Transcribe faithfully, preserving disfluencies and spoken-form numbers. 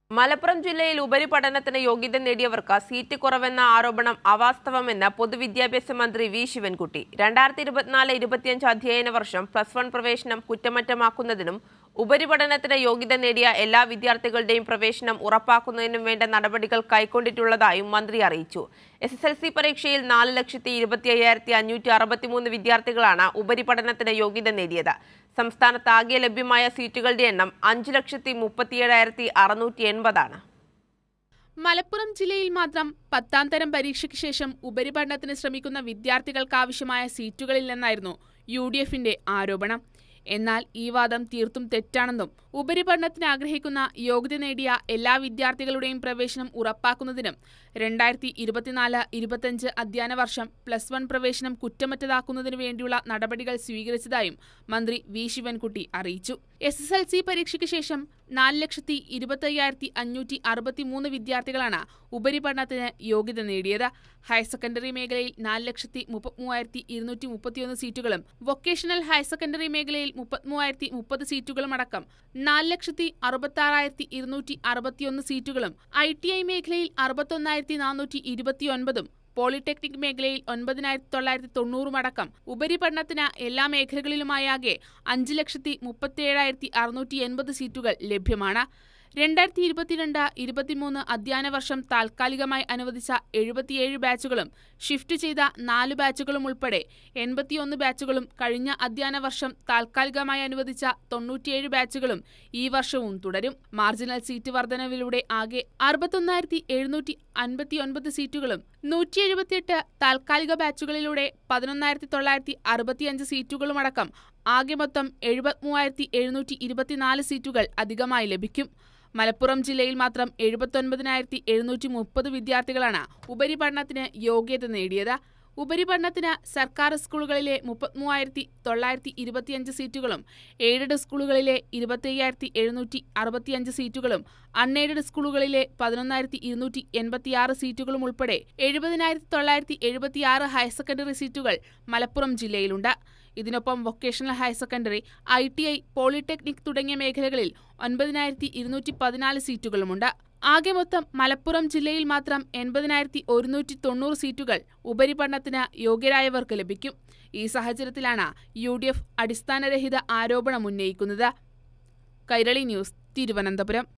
മലപ്പുറം ജില്ലയിൽ ഉപരിപഠനത്തിന് യോഗ്യത നേടിയവർക്ക് സീറ്റ് കുറവെന്ന ആരോപണം അവാസ്തവമെന്ന് പൊതുവിദ്യാഭ്യാസ മന്ത്രി വി ശിവൻകുട്ടി. രണ്ടായിരത്തി ഇരുപത്തിനാല് ഇരുപത്തിയഞ്ച് അധ്യയന വർഷം പ്ലസ് വൺ പ്രവേശനം കുറ്റമറ്റമാക്കുന്നതിനും ഉപരിപഠനത്തിന് യോഗ്യത നേടിയ എല്ലാ വിദ്യാർത്ഥികളുടെയും പ്രവേശനം ഉറപ്പാക്കുന്നതിനും വേണ്ട നടപടികൾ കൈക്കൊണ്ടിട്ടുള്ളതായും മന്ത്രി അറിയിച്ചു. എസ് എസ് എൽ സി പരീക്ഷയിൽ നാല് ലക്ഷത്തി ഇരുപത്തി അയ്യായിരത്തി അഞ്ഞൂറ്റി അറുപത്തിമൂന്ന് വിദ്യാർത്ഥികളാണ് ഉപരിപഠനത്തിന് യോഗ്യത നേടിയത്. സംസ്ഥാനത്ത് ആകെ ലഭ്യമായ സീറ്റുകളുടെ എണ്ണം അഞ്ചു ലക്ഷത്തി മുപ്പത്തിയേഴായിരത്തി അറുന്നൂറ്റി എൺപതാണ്. മലപ്പുറം ജില്ലയിൽ മാത്രം പത്താം തരം പരീക്ഷയ്ക്ക് ശേഷം ഉപരിപഠനത്തിന് ശ്രമിക്കുന്ന വിദ്യാർത്ഥികൾക്കാവശ്യമായ സീറ്റുകളില്ലെന്നായിരുന്നു യു ഡി എഫിന്റെ ആരോപണം. എന്നാൽ ഈ വാദം തീർത്തും തെറ്റാണെന്നും ഉപരിപഠനത്തിന് ആഗ്രഹിക്കുന്ന യോഗ്യത നേടിയ എല്ലാ വിദ്യാർത്ഥികളുടെയും പ്രവേശനം ഉറപ്പാക്കുന്നതിനും രണ്ടായിരത്തി ഇരുപത്തിനാല് ഇരുപത്തിയഞ്ച് അധ്യയന വർഷം പ്ലസ് വൺ പ്രവേശനം കുറ്റമറ്റതാക്കുന്നതിനു വേണ്ടിയുള്ള നടപടികൾ സ്വീകരിച്ചതായും മന്ത്രി വി ശിവൻകുട്ടി അറിയിച്ചു. എസ് എസ് എൽ സി പരീക്ഷയ്ക്ക് ശേഷം നാല് ലക്ഷത്തി ഇരുപത്തി അയ്യായിരത്തി അഞ്ഞൂറ്റി അറുപത്തി മൂന്ന് വിദ്യാർത്ഥികളാണ് ഉപരിപഠനത്തിന് യോഗ്യത നേടിയത്. ഹയർ സെക്കൻഡറി മേഖലയിൽ നാല് ലക്ഷത്തി മുപ്പത്തി മൂവായിരത്തി ഇരുന്നൂറ്റി മുപ്പത്തിയൊന്ന് സീറ്റുകളും വൊക്കേഷണൽ ഹയർ സെക്കൻഡറി മേഖലയിൽ മുപ്പത്തി മൂവായിരത്തി മുപ്പത് സീറ്റുകളും അടക്കം നാല് ലക്ഷത്തി അറുപത്തി ആറായിരത്തി ഇരുന്നൂറ്റി അറുപത്തിയൊന്ന് സീറ്റുകളും ഐ ടി ഐ മേഖലയിൽ അറുപത്തൊന്നായിരത്തി നാനൂറ്റി ഇരുപത്തി ഒൻപതും പോളിടെക്നിക് മേഖലയിൽ ഒൻപതിനായിരത്തി തൊള്ളായിരത്തി തൊണ്ണൂറും അടക്കം ഉപരിപഠനത്തിന് എല്ലാ മേഖലകളിലുമായാകെ അഞ്ച് ലക്ഷത്തി മുപ്പത്തിയേഴായിരത്തി അറുന്നൂറ്റി എൺപത് സീറ്റുകൾ ലഭ്യമാണ്. രണ്ടായിരത്തി ഇരുപത്തിരണ്ട് ഇരുപത്തിമൂന്ന് അധ്യയന വർഷം താൽക്കാലികമായി അനുവദിച്ച എഴുപത്തിയേഴ് ബാച്ചുകളും ഷിഫ്റ്റ് ചെയ്ത നാല് ബാച്ചുകളും ഉൾപ്പെടെ എൺപത്തിയൊന്ന് ബാച്ചുകളും കഴിഞ്ഞ അധ്യയന വർഷം താൽക്കാലികമായി അനുവദിച്ച തൊണ്ണൂറ്റിയേഴ് ബാച്ചുകളും ഈ വർഷവും തുടരും. മാർജിനൽ സീറ്റ് വർധനവിലൂടെ ആകെ അറുപത്തൊന്നായിരത്തി എഴുന്നൂറ്റി അൻപത്തി ഒൻപത് സീറ്റുകളും നൂറ്റി എഴുപത്തിയെട്ട് താൽക്കാലിക ബാച്ചുകളിലൂടെ പതിനൊന്നായിരത്തി തൊള്ളായിരത്തി അറുപത്തിയഞ്ച് സീറ്റുകളുമടക്കം ആകെ മൊത്തം എഴുപത്തി മൂവായിരത്തി എഴുന്നൂറ്റി ഇരുപത്തിനാല് സീറ്റുകൾ അധികമായി ലഭിക്കും. മലപ്പുറം ജില്ലയിൽ മാത്രം എഴുപത്തൊൻപതിനായിരത്തി എഴുന്നൂറ്റി മുപ്പത് വിദ്യാർത്ഥികളാണ് ഉപരിപഠനത്തിന് യോഗ്യത നേടിയത്. ഉപരിപഠനത്തിന് സർക്കാർ സ്കൂളുകളിലെ മുപ്പത്തി മൂവായിരത്തി തൊള്ളായിരത്തി ഇരുപത്തിയഞ്ച് സീറ്റുകളും എയ്ഡഡ് സ്കൂളുകളിലെ ഇരുപത്തി അയ്യായിരത്തി എഴുന്നൂറ്റി അറുപത്തിയഞ്ച് സീറ്റുകളും അൺഎയ്ഡഡ് സ്കൂളുകളിലെ പതിനൊന്നായിരത്തി ഇരുന്നൂറ്റി എൺപത്തിയാറ് സീറ്റുകളും ഉൾപ്പെടെ എഴുപതിനായിരത്തി തൊള്ളായിരത്തി എഴുപത്തിയാറ് ഹയർ സെക്കൻഡറി സീറ്റുകൾ മലപ്പുറം ജില്ലയിലുണ്ട്. ഇതിനൊപ്പം vocational higher secondary, I T I, polytechnic തുടങ്ങിയ മേഖലകളിൽ ഒൻപതിനായിരത്തി ഇരുന്നൂറ്റി പതിനാല് സീറ്റുകളുമുണ്ട്. ആകെ മൊത്തം മലപ്പുറം ജില്ലയിൽ മാത്രം എൺപതിനായിരത്തി ഒരുന്നൂറ്റി തൊണ്ണൂറ് സീറ്റുകൾ ഉപരിപഠനത്തിന് യോഗ്യരായവർക്ക് ലഭിക്കും. ഈ സാഹചര്യത്തിലാണ് യു ഡി എഫ് അടിസ്ഥാനരഹിത ആരോപണം ഉന്നയിക്കുന്നത്. കൈരളി ന്യൂസ്, തിരുവനന്തപുരം.